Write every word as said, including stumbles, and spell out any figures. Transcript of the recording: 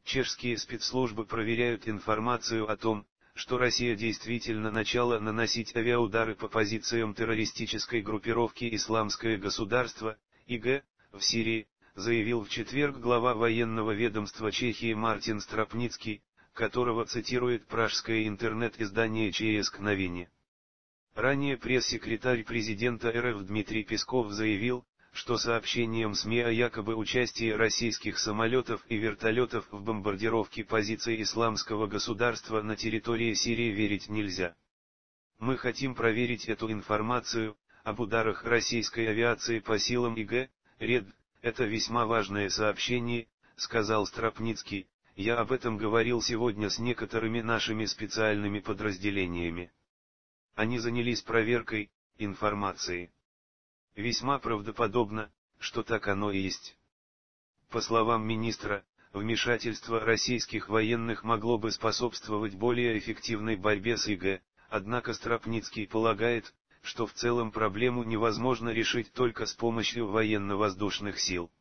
чешские спецслужбы проверяют информацию о том, что Россия действительно начала наносить авиаудары по позициям террористической группировки «Исламское государство», ИГ, в Сирии, заявил в четверг глава военного ведомства Чехии Мартин Стропницкий, которого цитирует пражское интернет-издание ЧСК Новини. Ранее пресс-секретарь президента РФ Дмитрий Песков заявил, что сообщениям СМИ о якобы участии российских самолетов и вертолетов в бомбардировке позиций Исламского государства на территории Сирии верить нельзя. Мы хотим проверить эту информацию. Об ударах российской авиации по силам ИГ, РЕД, это весьма важное сообщение, сказал Стропницкий. Я об этом говорил сегодня с некоторыми нашими специальными подразделениями. Они занялись проверкой информации. Весьма правдоподобно, что так оно и есть. По словам министра, вмешательство российских военных могло бы способствовать более эффективной борьбе с ИГ, однако Стропницкий полагает, что в целом проблему невозможно решить только с помощью военно-воздушных сил.